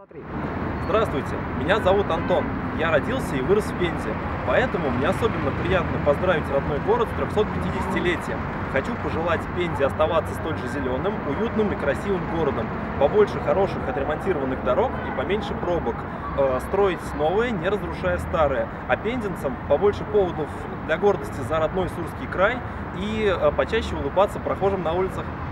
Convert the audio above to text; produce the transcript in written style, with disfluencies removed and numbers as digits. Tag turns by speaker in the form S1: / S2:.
S1: Смотри.
S2: Здравствуйте, меня зовут Антон. Я родился и вырос в Пензе, поэтому мне особенно приятно поздравить родной город с 350-летием. Хочу пожелать Пензе оставаться столь же зеленым, уютным и красивым городом, побольше хороших отремонтированных дорог и поменьше пробок, строить новое, не разрушая старое, а пензенцам побольше поводов для гордости за родной Сурский край и почаще улыбаться прохожим на улицах.